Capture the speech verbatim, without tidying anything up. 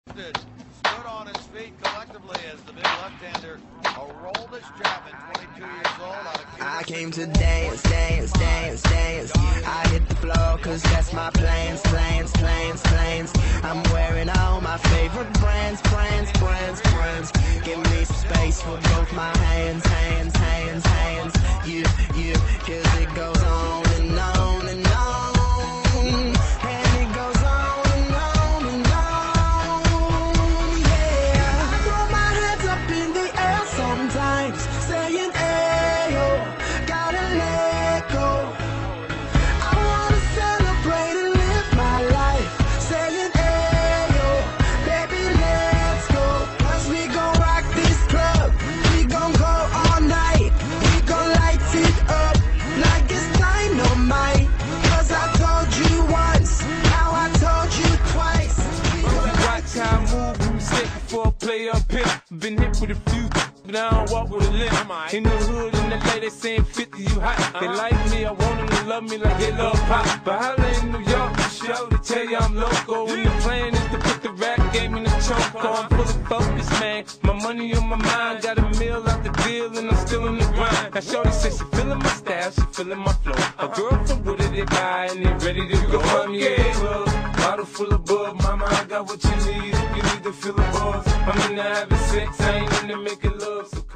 Stood on his feet collectively as the big left-hander Aroldis Chapman, twenty-two years old, out of Cuba. I came to dance, dance, dance, dance. I hit the floor cause that's my plans, plans, plans, plans. I'm wearing all my favorite brands, brands, brands, brands. Give me some space for both my hands, hands, hands, hands. You, you, cause it goes on and on and on. Saying, ayo, gotta let go. I wanna celebrate and live my life. Saying, ayo, baby, let's go. Cause we gon' rock this club. We gon' go all night. We gon' light it up like it's dynamite. Cause I told you once, now I told you twice. Watch how I move, we step before I play up here. Been hit with a few. But I don't walk with a limp. In the hood, in the L A, they saying fifty, you hot. They like me, I want them to love me like they love pop. But holla in New York, show to tell you I'm local. And the plan is to put the rap game in the trunk. I'm fully focused, man. My money on my mind, got a meal out the deal, and I'm still in the grind. Now shorty says she feeling my style, she feeling my flow. A girl from Wooded, they buy, and they ready to go. I'm yeah, club, bottle full of bub. Mama, I got what you need if you need to feel the buzz. I'm in the having sex, I ain't in the making love. So